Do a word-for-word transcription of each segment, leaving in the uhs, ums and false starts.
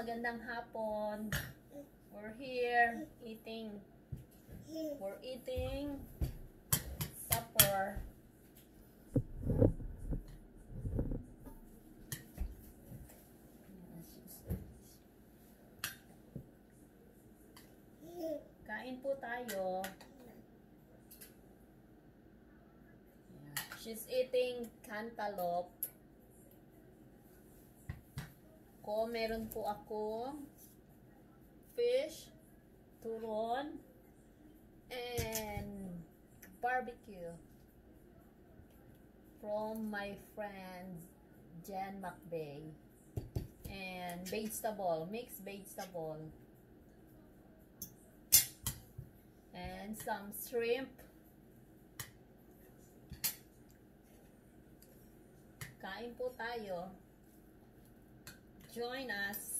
magandang hapon. We're here eating. We're eating supper. Kain po tayo. She's eating cantaloupe. Ko, meron po ako fish, turon, and barbecue from my friend Jen McBay, and vegetable, mixed vegetable, and some shrimp. Kain po tayo. Join us.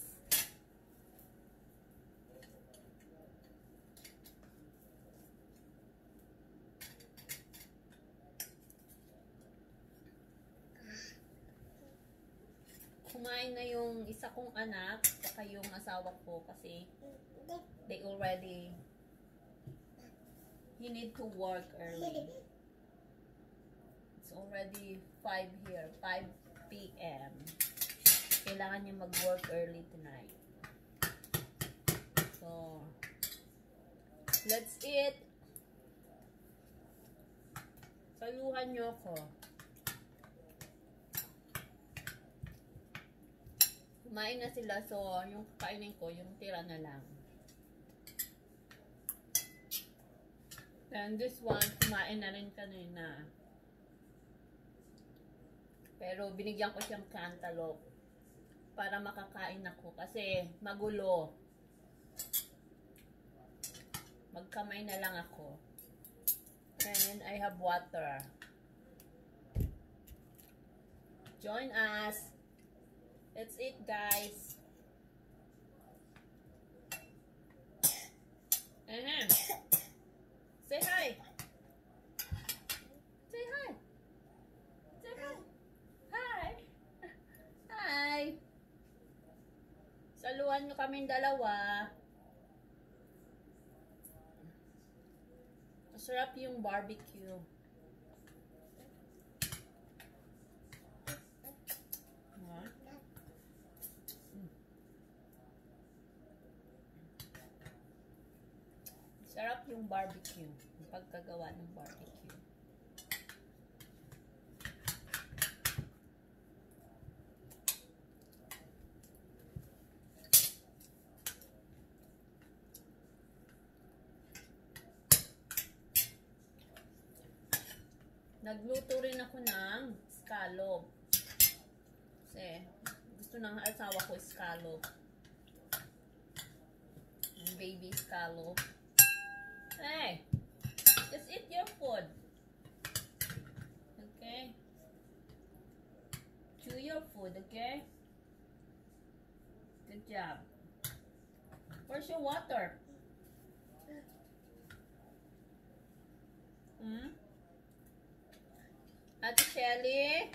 Kumain na yung isa kong anak saka yung asawa ko kasi they already he need to work early. It's already five here, five p m Kailangan niya mag-work early tonight. So, let's eat. Saluhan niyo ako. Kumain na sila, so yung kainin ko, yung tira na lang. And this one, kumain na rin kanina. Pero binigyan ko siyang cantaloupe para makakain ako kasi magulo. Magkamay na lang ako. And I have water. Join us. Let's eat, guys. Uh-huh. Say hi. Say hi. Say hi. Hi. Hi. Saluhan nyo kaming dalawa. Masarap yung barbecue. Sarap yung barbecue. Yung pagkagawa ng barbecue. Nagluto rin ako ng scallop. Kasi gusto ng asawa ko scallop. Yung baby scallop. Hey, just eat your food. Okay? Chew your food, okay? Good job. Where's your water? Hmm? Ate Shelly?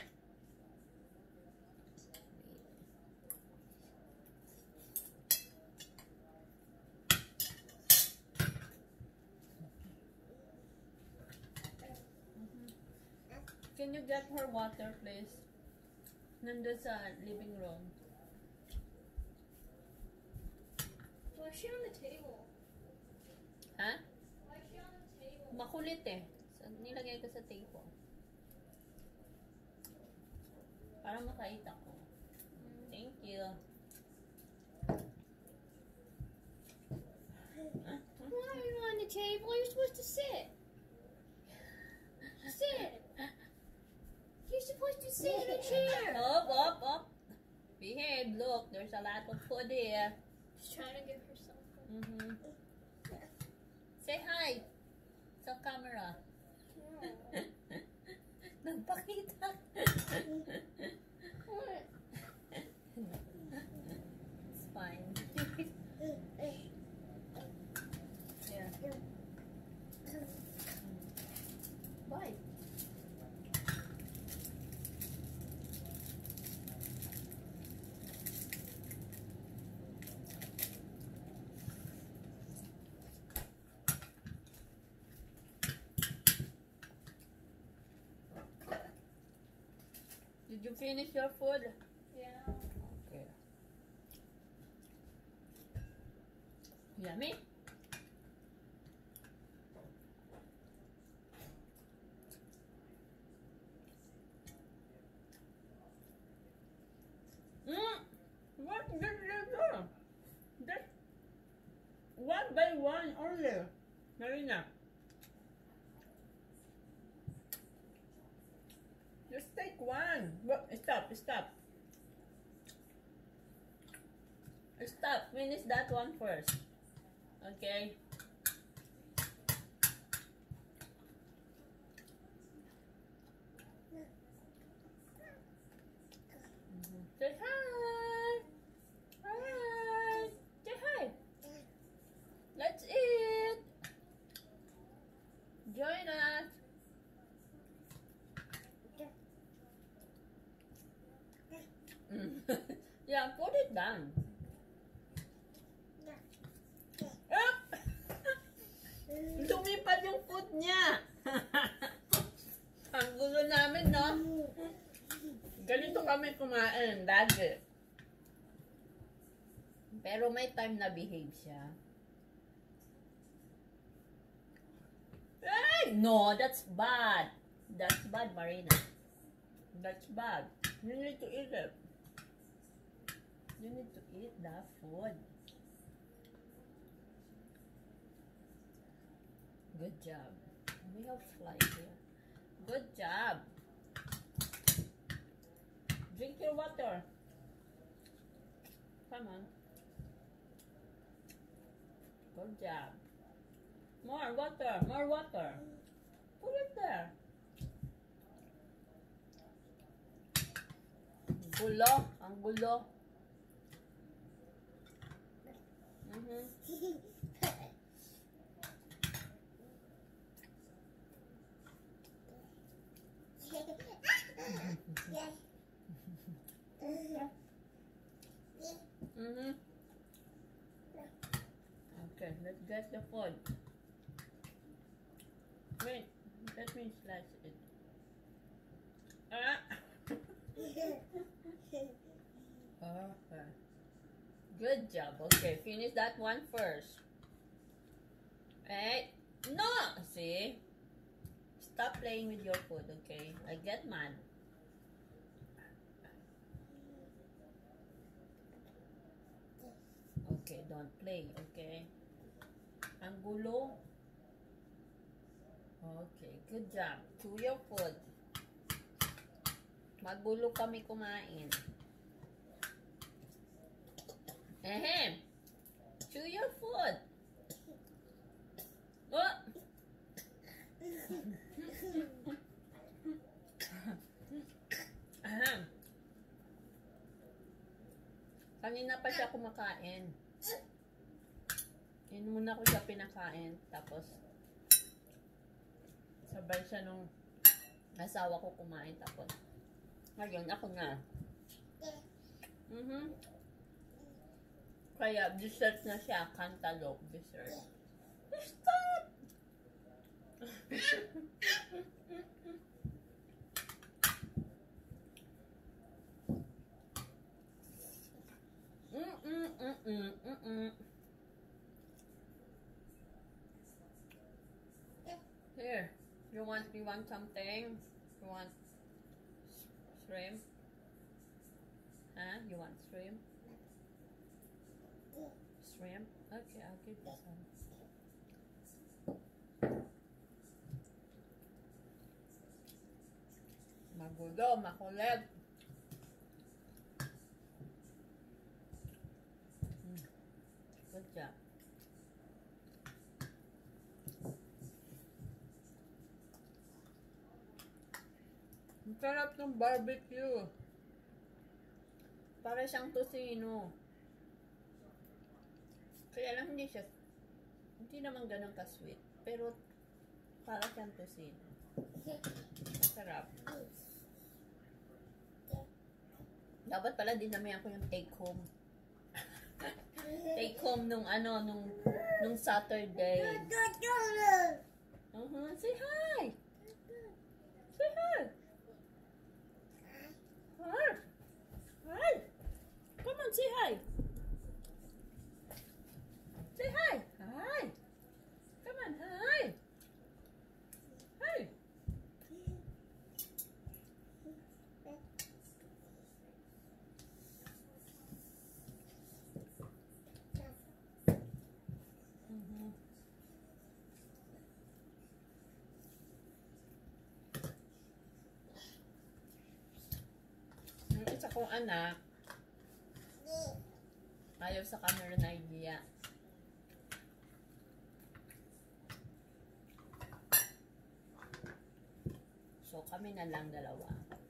Can you get her water, please? Nandun sa living room. Why is she on the table? Ha? Why is she on the table? Makulit eh. So, nilagay ko sa table. Para makait ako. Thank you. Why are you on the table? You're supposed to sit. Sit. You're supposed to sit in a chair. Up, up, up. Behave. Look, there's a lot of food here. She's trying to give herself up. Mm-hmm. Say hi sa camera. Nagpakita. What? It's fine. Yeah. Bye. Did you finish your food? Yeah. Okay. Yummy? Mm. What did you do? Just one by one only. Marina. Just take one. What? Stop, stop. Stop. Finish that one first. Okay. Mhm. Say hi. Hi. Say hi. Let's eat. Join us. Mm. Yeah, put it down. Ah! Lumipad yung food niya. Ang gulo namin, no? Ganito kami kumain, lagi. Pero may time na behave siya. Ay! No, that's bad. That's bad, Marina. That's bad. You need to eat it. You need to eat the food. Good job. We have fly here. Good job. Drink your water. Come on. Good job. More water. More water. Put it there. Gulo. Ang gulo. Mhm. Mhm. Okay, let's get the food. Wait, let me slice it. Ah. Okay. Good job. Okay, finish that one first. Hey, no! See? Stop playing with your food, okay? I get mad. Okay, don't play, okay? Ang gulo. Okay, good job. Chew your food. Magulo kami kumain. Ehem. Chew your food. Oh. Ahem. Kanina pa siya kumakain. Yun muna ko siya pinakain. Tapos, sabay siya nung asawa ko kumain. Tapos, ngayon ako na. Mhm. Kaya, dessert na siya. Cantaloupe dessert. Stop! Mm mm mm mm mm mm. Here, you want you want something? You want shrimp? Huh? You want shrimp? Shrimp? Okay, I'll give you some. Magulo, makulit. Mm. Good job. Ang sarap ng barbecue. Para siyang tocino. Kaya lang hindi siya, hindi naman ganun ka-sweet. Pero, para siyang tocino. Masarap. Dapat pala dinamihan ko yung take home. Take home nung ano, nung, nung Saturday. Uh-huh. Say hi! Say hi! on, say hi. Say hi. Hi. Come on, hi. Hi. Mhm. Yung isa kong anak, ayaw sa camera na idea. So, kami na lang dalawa.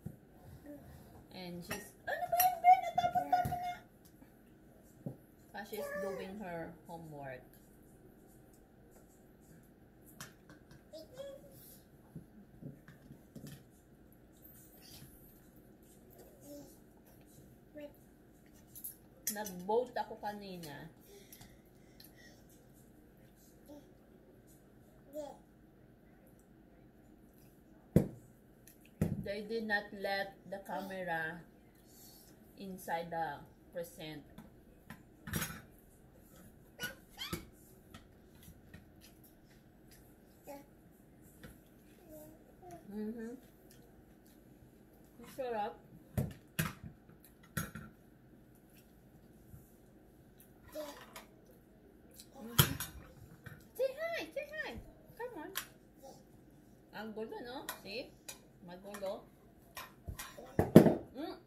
And she's, ano ba yun, Ben? Natapos-tapos na. Ah, she's doing her homework. Nag-boat ako kanina. They did not let the camera inside the present. Mm-hmm. Sarap. Mm-hmm. Say hi, say hi. Come on. Ang gulo, no? See? Magulo. Mm.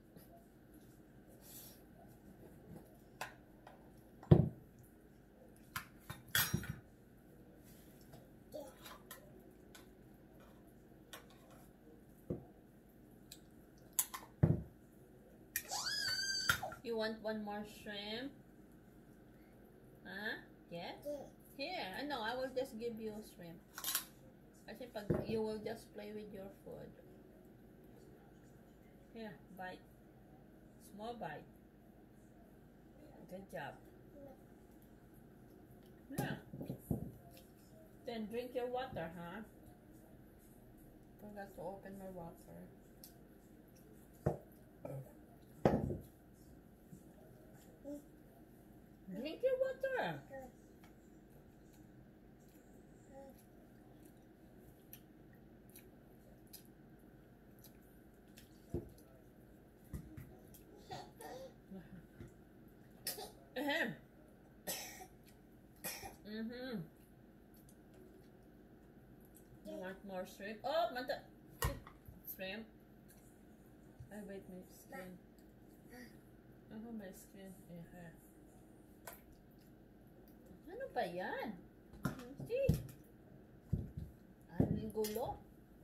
You want one more shrimp? Huh? Yes? Here, I know. I will just give you shrimp. Kasi pag you will just play with your food. Here, bite. Small bite. Good job. Yeah. Then drink your water, huh? Forgot to open my water. Drink your water. Ahem. Mm-hmm. You want more shrimp? Oh, manta. Shrimp. I wait my screen. Oh, my screen. Yeah. Ano ba yan? See? Ang gulo.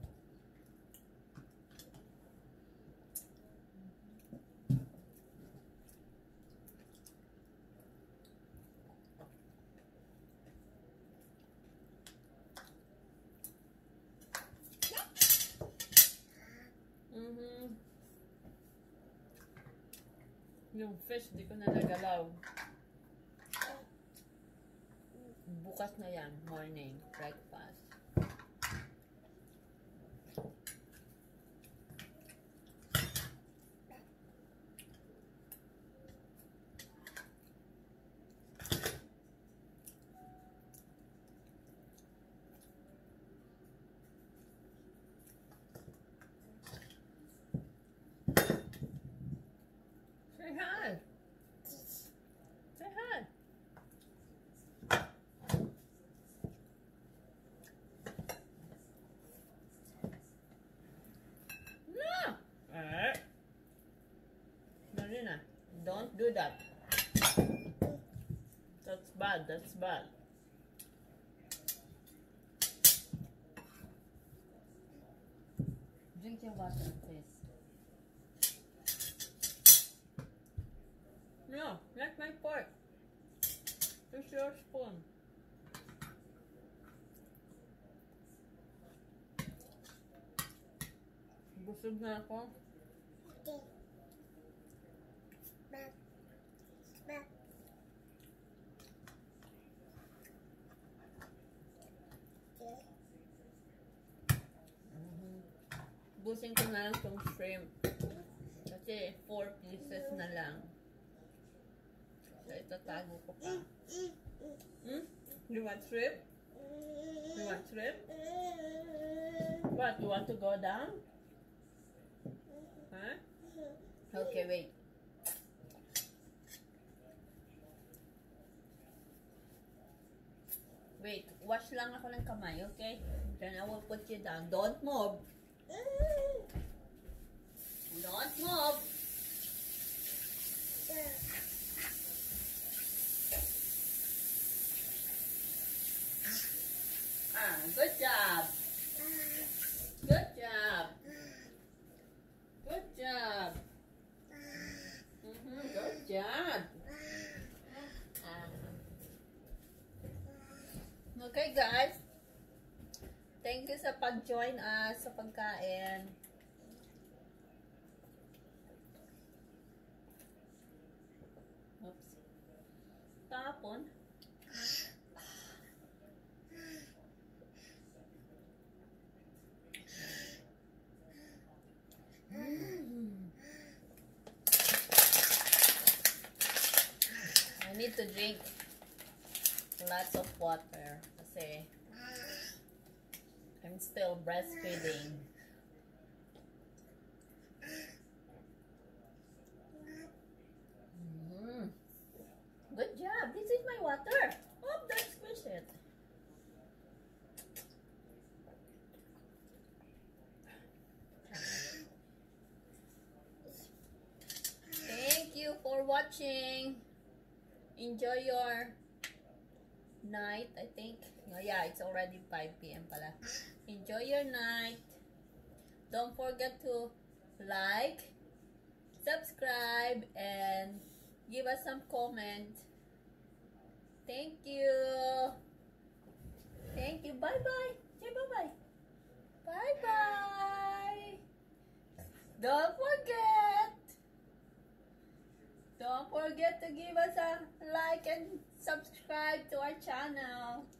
Mm-hmm. Yung fish, di ko na nagalaw. Bukas na yan, morning, breakfast. Say hi. Say hi. No. Alright. Marina, don't do that. That's bad. That's bad. Drink your water, please. No, not my fork. It's your spoon. Busog na ako. Mhm. Busin ko na lang itong shrimp. Kasi four pieces na lang. Tatago ko pa. Hmm? You want shrimp? You want shrimp? What? You want to go down? Huh? Okay, wait. Wait, wash lang ako ng kamay, okay? Then I will put you down. Don't move. Don't move. Ah, good job. Good job. Good job. Mm-hmm, good job. Okay guys, thank you sa pag-join us sa pagkain. Oops. Tapon. Mm. I need to drink lots of water kasi I'm still breastfeeding. Mm. Good job. This is my water. Oh, don't squish it. Thank you for watching. Enjoy your night, I think. Oh, yeah, it's already five p m pala. Enjoy your night. Don't forget to like, subscribe, and give us some comment. Thank you. Thank you. Bye-bye. Say bye-bye. Bye-bye. Don't forget. Don't forget to give us a like and subscribe to our channel.